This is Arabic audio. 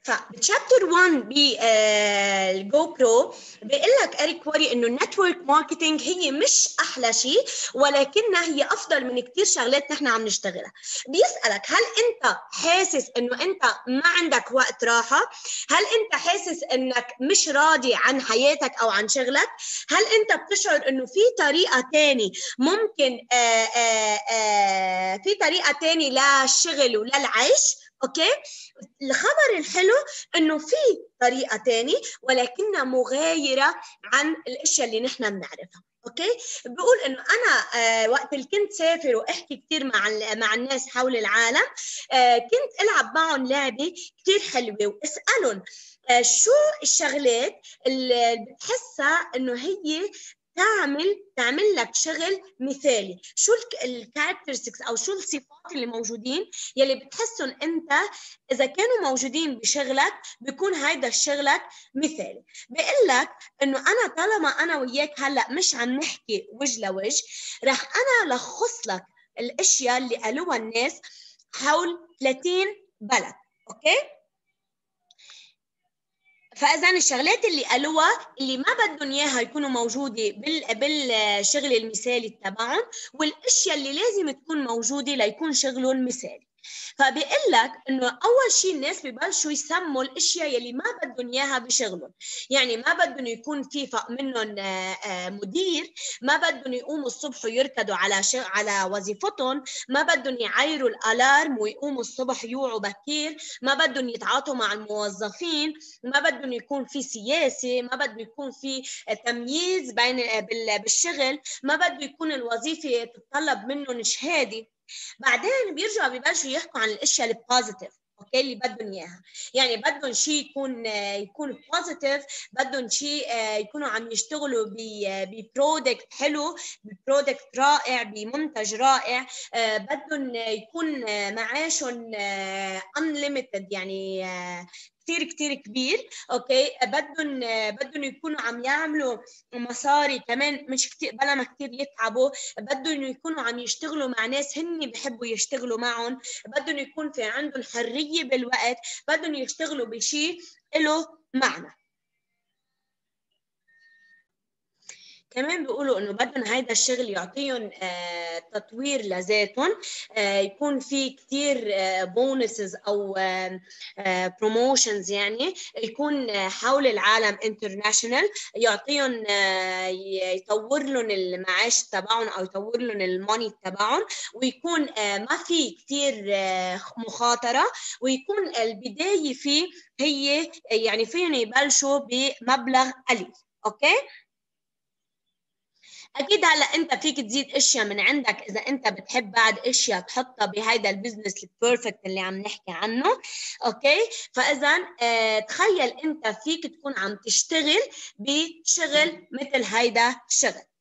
فبتشابتر 1 بالجو برو بيقول لك اريك واري انه النتورك ماركتينج هي مش احلى شيء، ولكنها هي افضل من كثير شغلات نحن عم نشتغلها. بيسالك هل انت حاسس انه انت ما عندك وقت راحه؟ هل انت حاسس انك مش راضي عن حياتك او عن شغلك؟ هل انت بتشعر انه في طريقه ثانيه ممكن في طريقه ثانيه للشغل وللعيش؟ اوكي، الخبر الحلو انه في طريقه ثانيه ولكنها مغايره عن الاشياء اللي نحن بنعرفها. اوكي، بقول انه انا وقت اللي كنت سافر واحكي كثير مع الناس حول العالم، كنت العب معهم لعبه كثير حلوه واسالهم شو الشغلات اللي بتحسها انه هي تعمل لك شغل مثالي، شو الكاركترستكس او شو الصفات اللي موجودين يلي بتحسهم انت اذا كانوا موجودين بشغلك بيكون هيدا شغلك مثالي. بقول لك انه انا طالما انا وياك هلا مش عم نحكي وجه لوجه، رح انا لخص لك الاشياء اللي قالوها الناس حول 30 بلد. اوكي، فاذا الشغلات اللي قالوها اللي ما بدهم اياها يكونوا موجوده بالشغل المثالي تبعهم، والاشياء اللي لازم تكون موجوده ليكون شغلهم مثالي. فبيقول لك انه اول شيء الناس ببلشوا يسموا الاشياء يلي ما بدهم اياها بشغلهم، يعني ما بدهم يكون في فوق منهم مدير، ما بدهم يقوموا الصبح ويركضوا على وظيفتهم، ما بدهم يعايروا الالارم ويقوموا الصبح يوعوا بكير، ما بدهم يتعاطوا مع الموظفين، ما بدهم يكون في سياسه، ما بده يكون في تمييز بالشغل، ما بده يكون الوظيفه تتطلب منهم شهاده. بعدين بيرجعوا ببلشوا يحكوا عن الاشياء البوزيتيف، اوكي، اللي بدهم اياها، يعني بدهم شيء يكون بوزيتيف، بدهم شيء يكونوا عم يشتغلوا ببرودكت حلو، ببرودكت رائع، بمنتج رائع، بدهم يكون معاشهم unlimited، يعني كتير كتير كبير. اوكي، بدهم يكونوا عم يعملوا مصاري كمان، مش كتير بلا ما كتير يتعبوا، بدهم يكونوا عم يشتغلوا مع ناس هن بحبوا يشتغلوا معهم، بدهم يكون في عندهم حرية بالوقت، بدهم يشتغلوا بشيء له معنى. كمان بيقولوا انه بدهم هيدا الشغل يعطيهم تطوير لذاتهم، يكون في كتير بونسز او بروموشنز، يعني يكون حول العالم انترناشونال، يعطيهم يطور لهم المعاش تبعهم او يطور لهم الماني تبعهم، ويكون ما في كتير مخاطره، ويكون البدايه فيه هي يعني فيهم يبلشوا بمبلغ قليل. اوكي، اكيد هلا انت فيك تزيد اشياء من عندك اذا انت بتحب بعد اشياء تحطها بهيدا البزنس البيرفكت اللي عم نحكي عنه. اوكي، فاذا تخيل انت فيك تكون عم تشتغل بشغل مثل هيدا الشغل.